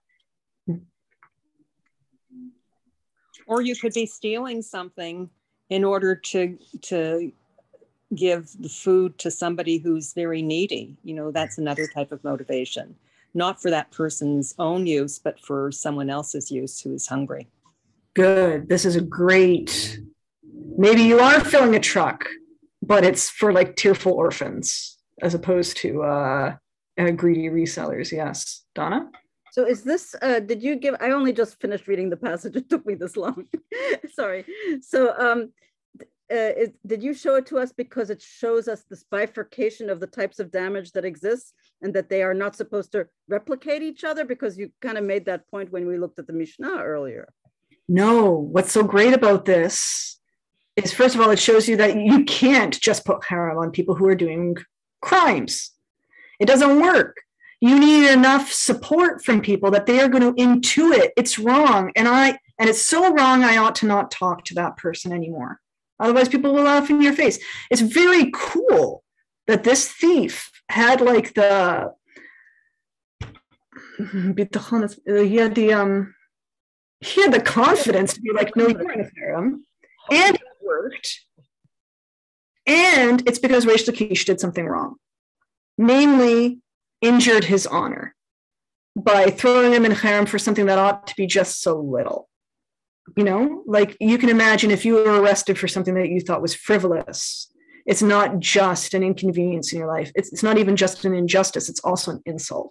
Or you could be stealing something in order to to give the food to somebody who's very needy. You know, that's another type of motivation. not for that person's own use, but for someone else's use who is hungry. Good. This is a great, maybe you are filling a truck, but it's for like tearful orphans as opposed to uh, uh, greedy resellers. Yes. Donna? So is this, uh, did you give, I only just finished reading the passage. It took me this long. Sorry. So um, uh, it, did you show it to us because it shows us this bifurcation of the types of damage that exists and that they are not supposed to replicate each other? Because you kind of made that point when we looked at the Mishnah earlier. No, what's so great about this is, first of all, it shows you that you can't just put harem on people who are doing crimes. It doesn't work. You need enough support from people that they are going to intuit it's wrong. And I, and it's so wrong, I ought to not talk to that person anymore. Otherwise, people will laugh in your face. It's very cool that this thief had like the, he had the, um, he had the confidence to be like, no, you're in a harem. And it worked. And it's because Reish Lakish did something wrong. Namely, injured his honor by throwing him in harem for something that ought to be just so little. You know, like you can imagine if you were arrested for something that you thought was frivolous, it's not just an inconvenience in your life. It's, it's not even just an injustice. It's also an insult.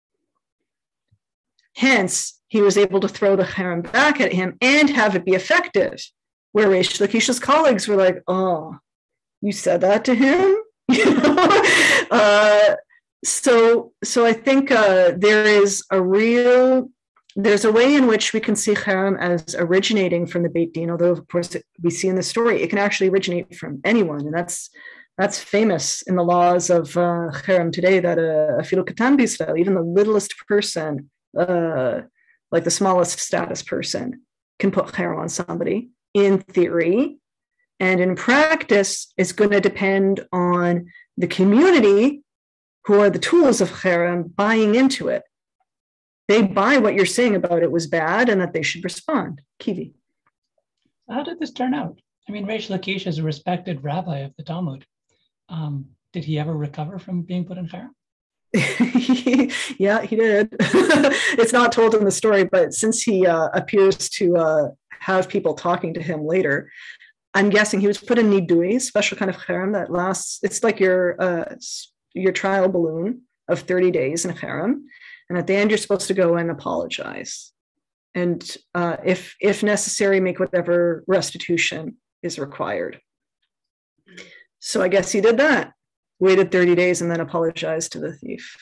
Hence, he was able to throw the harem back at him and have it be effective, where Reish Lakish's colleagues were like, oh, you said that to him? You know? uh, so, so I think uh, there is a real, there's a way in which we can see harem as originating from the Beit Din, although of course it, we see in the story, it can actually originate from anyone. And that's that's famous in the laws of uh, harem today, that a afilu katan b'Yisrael, even the littlest person, uh, like the smallest status person, can put harem on somebody in theory. And in practice, it's going to depend on the community who are the tools of harem buying into it. They buy what you're saying about it was bad and that they should respond. Kivi. How did this turn out? I mean, Reish Lakish is a respected rabbi of the Talmud. Um, did he ever recover from being put in harem? Yeah, he did. It's not told in the story, but since he uh, appears to uh, have people talking to him later, I'm guessing he was put in nidui, special kind of harem that lasts, it's like your uh, your trial balloon of thirty days in harem. And at the end, you're supposed to go and apologize. And uh, if, if necessary, make whatever restitution is required. So I guess he did that, waited thirty days and then apologized to the thief.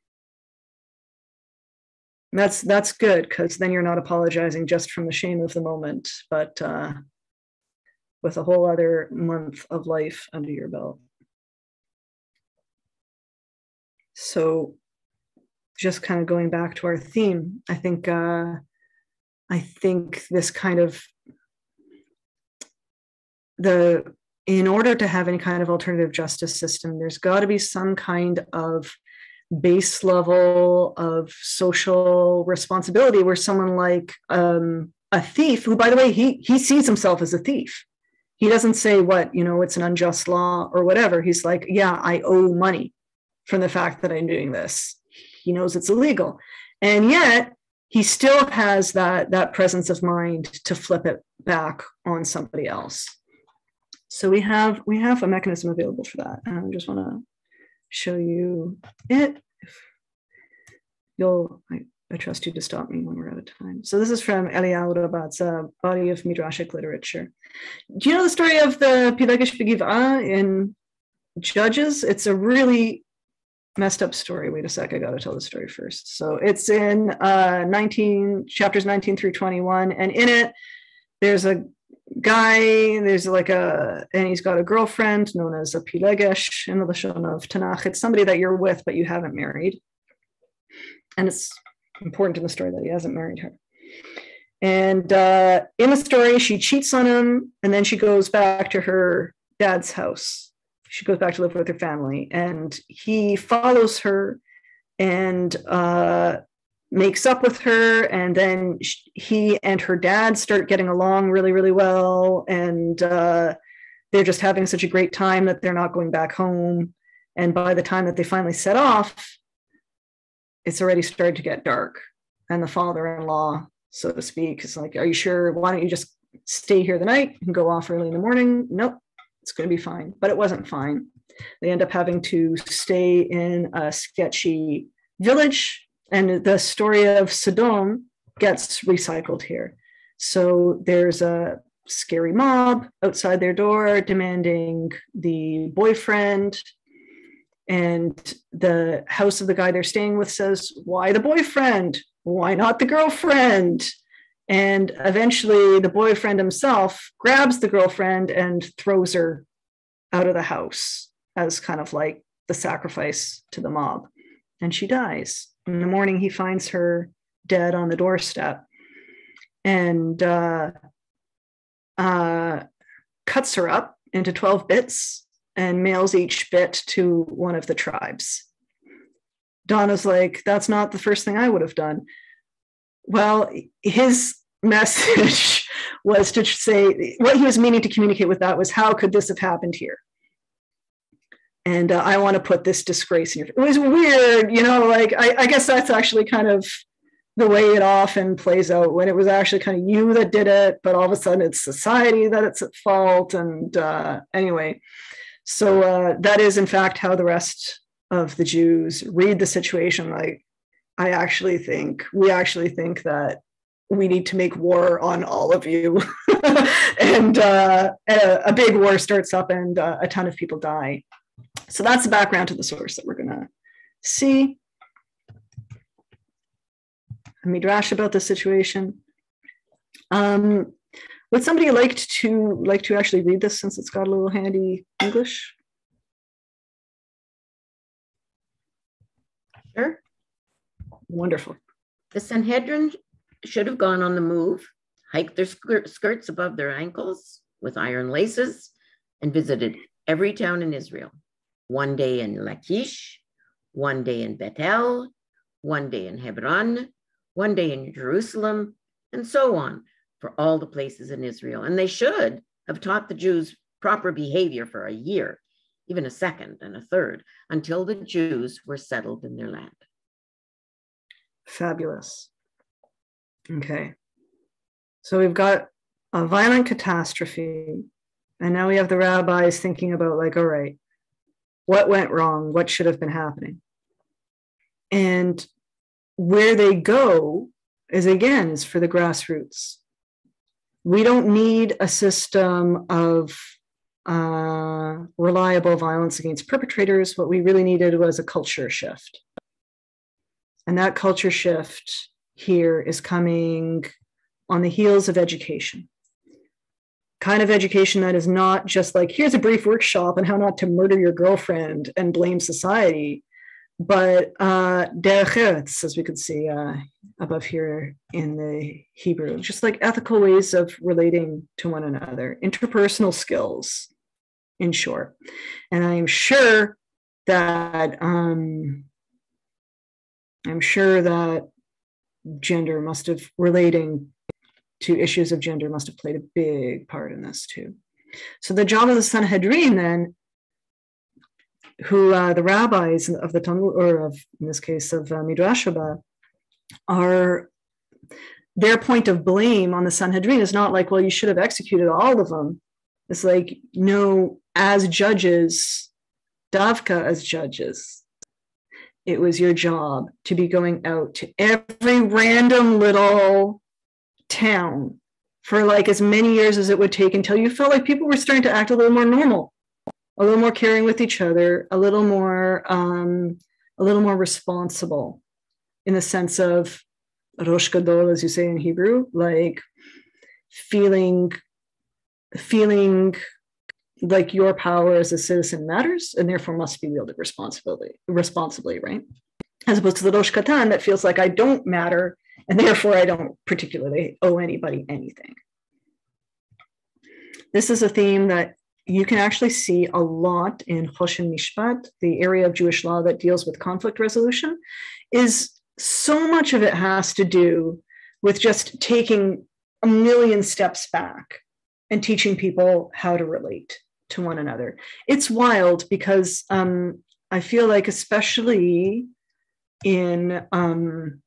And that's, that's good, because then you're not apologizing just from the shame of the moment, but uh, with a whole other month of life under your belt. So just kind of going back to our theme, I think uh, I think this kind of the in order to have any kind of alternative justice system, there's got to be some kind of base level of social responsibility where someone like um, a thief, who, by the way, he he sees himself as a thief. He doesn't say what, you know, it's an unjust law or whatever. He's like, yeah, I owe money from the fact that I'm doing this. He knows it's illegal. And yet he still has that, that presence of mind to flip it back on somebody else. So we have, we have a mechanism available for that. And I just want to show you it. You'll, I, I trust you to stop me when we're out of time. So this is from Eliyahu Rabat's uh, body of Midrashic literature. Do you know the story of the Pilegesh Begiv'ah in Judges? It's a really messed up story. Wait a sec, I gotta tell the story first. So it's in uh, nineteen, chapters nineteen through twenty-one. And in it, there's a guy, there's like a, and he's got a girlfriend known as a Pilegesh in the Lashon of Tanakh. It's somebody that you're with, but you haven't married. And it's important in the story that he hasn't married her. And uh, in the story, she cheats on him, and then she goes back to her dad's house. She goes back to live with her family, and he follows her and uh, makes up with her. And then she, he and her dad start getting along really, really well. And uh, they're just having such a great time that they're not going back home. And by the time that they finally set off, it's already started to get dark. And the father-in-law, so to speak, is like, are you sure? Why don't you just stay here the night and go off early in the morning? Nope, it's going to be fine. But it wasn't fine. They end up having to stay in a sketchy village. And the story of Sodom gets recycled here. So there's a scary mob outside their door demanding the boyfriend. And the house of the guy they're staying with says, why the boyfriend? Why not the girlfriend? And eventually the boyfriend himself grabs the girlfriend and throws her out of the house as kind of like the sacrifice to the mob. And she dies. In the morning, he finds her dead on the doorstep and uh, uh, cuts her up into twelve bits and mails each bit to one of the tribes. Donna's like, that's not the first thing I would have done. Well, his message was to say, what he was meaning to communicate with that was, how could this have happened here? And uh, I want to put this disgrace in your, it was weird, you know, like, I, I guess that's actually kind of the way it often plays out, when it was actually kind of you that did it, but all of a sudden it's society that it's at fault. And uh, anyway, so uh, that is in fact how the rest of the Jews read the situation. Like, I actually think, we actually think that we need to make war on all of you. and uh, a, a big war starts up and uh, a ton of people die. So that's the background to the source that we're gonna see. A midrash about the situation. Um, would somebody like to like to actually read this, since it's got a little handy English? Sure. Wonderful. The Sanhedrin should have gone on the move, hiked their skirt, skirts above their ankles with iron laces, and visited every town in Israel. One day in Lachish, one day in Bethel, one day in Hebron, one day in Jerusalem, and so on, for all the places in Israel. And they should have taught the Jews proper behavior for a year, even a second and a third, until the Jews were settled in their land. Fabulous. Okay. So we've got a violent catastrophe, and now we have the rabbis thinking about, like, all right, what went wrong? What should have been happening? And where they go is, again, is for the grassroots. We don't need a system of uh, reliable violence against perpetrators. What we really needed was a culture shift. And that culture shift here is coming on the heels of education. Kind of education that is not just like, here's a brief workshop on how not to murder your girlfriend and blame society, but uh, derech eretz, as we could see uh, above here in the Hebrew, just like ethical ways of relating to one another, interpersonal skills, in short. And I'm sure that um, I'm sure that gender must have, relating to issues of gender must have played a big part in this too. So the job of the Sanhedrin then, who uh, the rabbis of the Talmud, or of, in this case, of uh, Midrash Rabbah, are, their point of blame on the Sanhedrin is not like, well, you should have executed all of them. It's like, no, as judges, davka as judges, it was your job to be going out to every random little town for like as many years as it would take until you felt like people were starting to act a little more normal, a little more caring with each other, a little more, um, a little more responsible, in the sense of rosh gadol, as you say in Hebrew, like feeling, feeling like your power as a citizen matters and therefore must be wielded responsibly, responsibly, right? As opposed to the rosh katan that feels like I don't matter and therefore I don't particularly owe anybody anything. This is a theme that you can actually see a lot in Choshen Mishpat, the area of Jewish law that deals with conflict resolution. Is so much of it has to do with just taking a million steps back and teaching people how to relate to one another. It's wild because um, I feel like, especially in, um,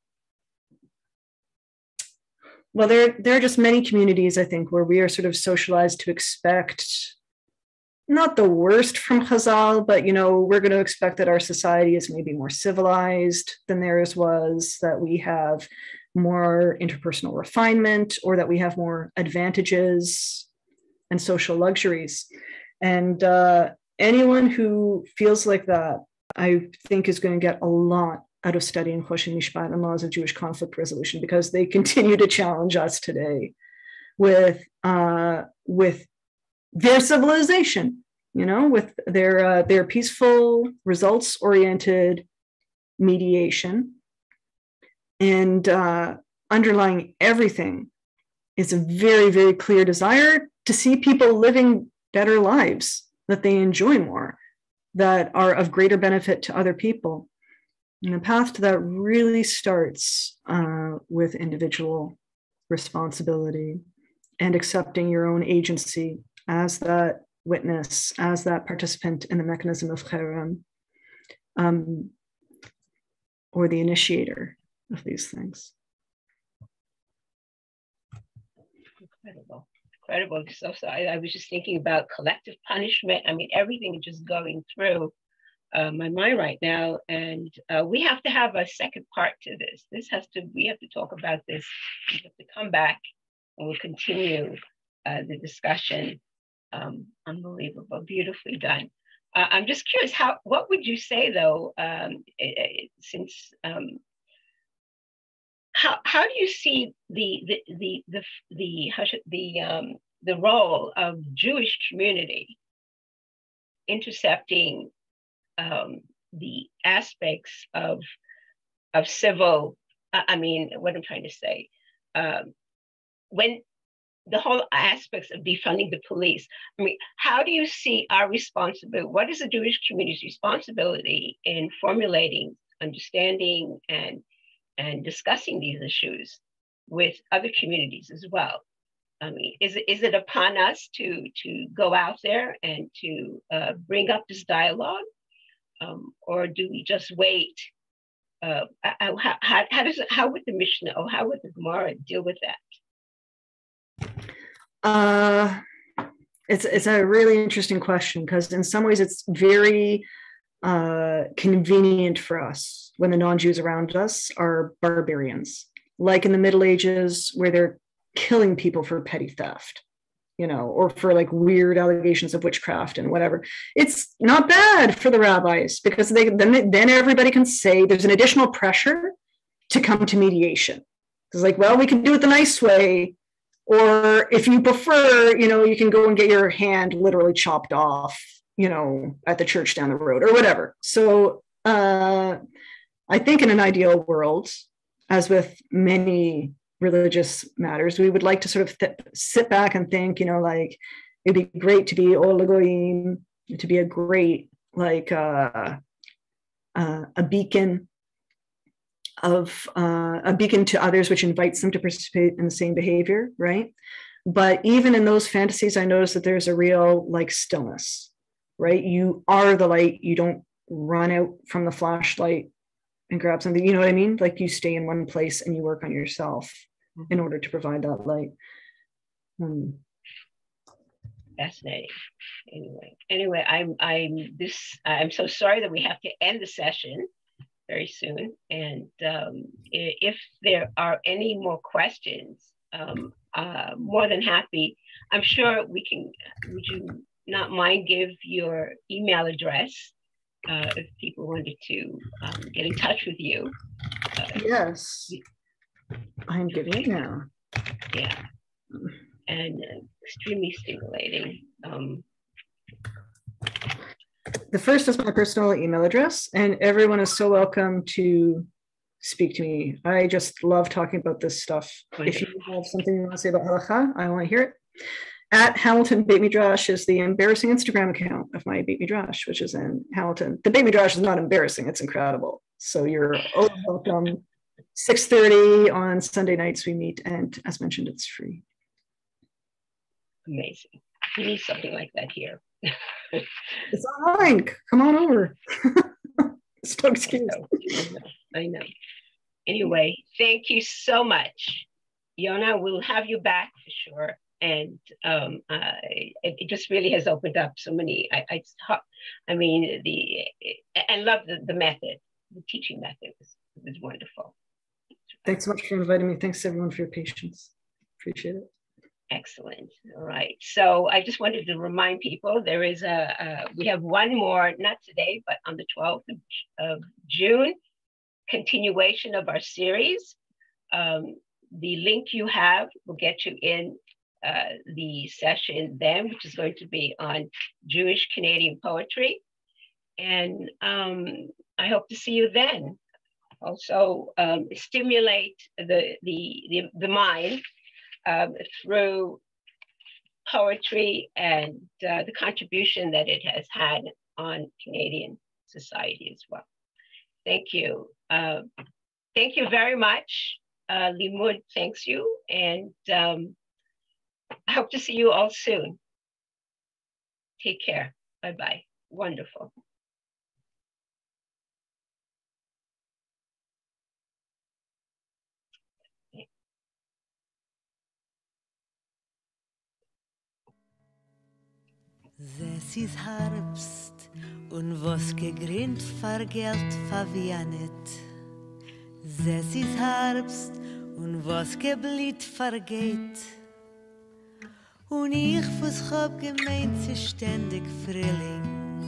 well, there, there are just many communities, I think, where we are sort of socialized to expect not the worst from Chazal, but, you know, we're going to expect that our society is maybe more civilized than theirs was, that we have more interpersonal refinement, or that we have more advantages and social luxuries. And uh, anyone who feels like that, I think, is going to get a lot out of studying Choshen Mishpat and laws of Jewish conflict resolution, because they continue to challenge us today with uh, with their civilization, you know, with their uh, their peaceful, results-oriented mediation. And uh, underlying everything is a very, very clear desire to see people living better lives, that they enjoy more, that are of greater benefit to other people. And the path to that really starts uh, with individual responsibility and accepting your own agency as that witness, as that participant in the mechanism of cherem, um, or the initiator of these things. Incredible, incredible. So, so I, I was just thinking about collective punishment. I mean, everything is just going through uh, my mind right now, and uh, we have to have a second part to this. This has to, we have to talk about this. We have to come back, and we'll continue uh, the discussion. Um, unbelievable, beautifully done. Uh, I'm just curious, how, what would you say though, um, it, it, since, um, how, how do you see the, the, the, the, the, how should, the, um, the role of Jewish community intercepting um, the aspects of, of civil, I mean, what I'm trying to say, um, when the whole aspects of defunding the police. I mean, how do you see our responsibility? What is the Jewish community's responsibility in formulating, understanding, and, and discussing these issues with other communities as well? I mean, is it, is it upon us to, to go out there and to uh, bring up this dialogue? Um, or do we just wait? Uh, how, how, how, does it, how would the Mishnah or how would the Gemara deal with that? Uh, it's it's a really interesting question, because in some ways it's very uh, convenient for us when the non-Jews around us are barbarians, like in the Middle Ages, where they're killing people for petty theft, you know, or for like weird allegations of witchcraft and whatever. It's not bad for the rabbis, because they then then everybody can say there's an additional pressure to come to mediation. It's like, well, we can do it the nice way. Or if you prefer, you know, you can go and get your hand literally chopped off, you know, at the church down the road or whatever. So uh, I think in an ideal world, as with many religious matters, we would like to sort of th- sit back and think, you know, like, it'd be great to be oligoim, to be a great, like uh, uh, a beacon of uh, a beacon to others, which invites them to participate in the same behavior, right? But even in those fantasies, I notice that there's a real like stillness, right? You are the light. You don't run out from the flashlight and grab something, you know what I mean? Like you stay in one place and you work on yourself in order to provide that light. Hmm. Fascinating. Anyway, anyway, I'm I'm this. I'm so sorry that we have to end the session very soon. And um, if there are any more questions, um, uh, more than happy. I'm sure we can, would you not mind give your email address uh, if people wanted to um, get in touch with you? Uh, yes, I'm giving it now. Yeah, and uh, extremely stimulating. Um, The first is my personal email address, and everyone is so welcome to speak to me. I just love talking about this stuff. If you have something you want to say about halacha, I want to hear it. At Hamilton Beit Midrash is the embarrassing Instagram account of my Beit Midrash, which is in Hamilton. The Beit Midrash is not embarrassing, it's incredible. So you're all welcome. six thirty on Sunday nights we meet, and as mentioned, it's free. Amazing. We need something like that here. It's online. Come on over. So excuse I know, I know, I know. Anyway, thank you so much. Yonah, we'll have you back for sure. And um, I, it just really has opened up so many, I, I, I mean, the, I love the, the method, the teaching method was, was wonderful. Thanks so much for inviting me. Thanks everyone for your patience. Appreciate it. Excellent. All right. So I just wanted to remind people there is a, a we have one more, not today, but on the twelfth of, of June, continuation of our series. Um, the link you have will get you in uh, the session then, which is going to be on Jewish Canadian poetry. And um, I hope to see you then. Also um, stimulate the, the, the, the mind Um, through poetry and uh, the contribution that it has had on Canadian society as well. Thank you. Uh, thank you very much. Uh, Limmud thanks you, and um, I hope to see you all soon. Take care. Bye-bye. Wonderful. Das ist Herbst und was gegrint vergelt verwianet. Das ist Herbst und was gebliet vergeht. Und ich, was hab gemeint, sie ständig Frühling.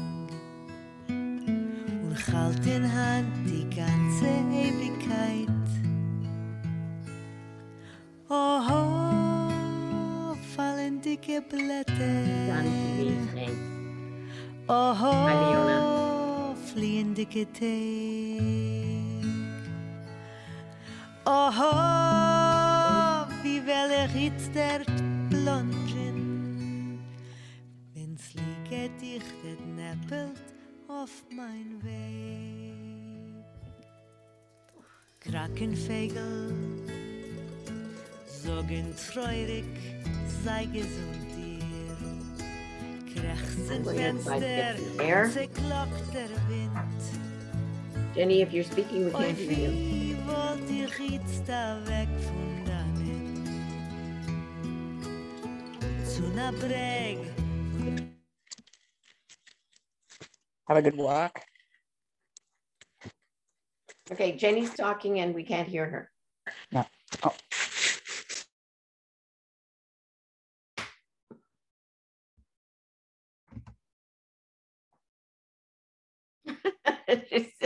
Und halt in Hand die ganze Ewigkeit. Oh, oh, fallen dicke Blätter. Oh, oh, fliehen dicke Tag. Oh, oh, wie will er jetzt dort plungen, wenn's liege dichtet neppelt auf mein Weg. Krakenvögel sagen treurig, sei gesund dir. Krechzen Fenster, sie klockt der Wind. Jenny, if you're speaking, we can't hear you. Wie wollt ich jetzt da weg von damit? Zu ner Breg. Have a good walk. Okay, Jenny's talking and we can't hear her. No. Oh. She's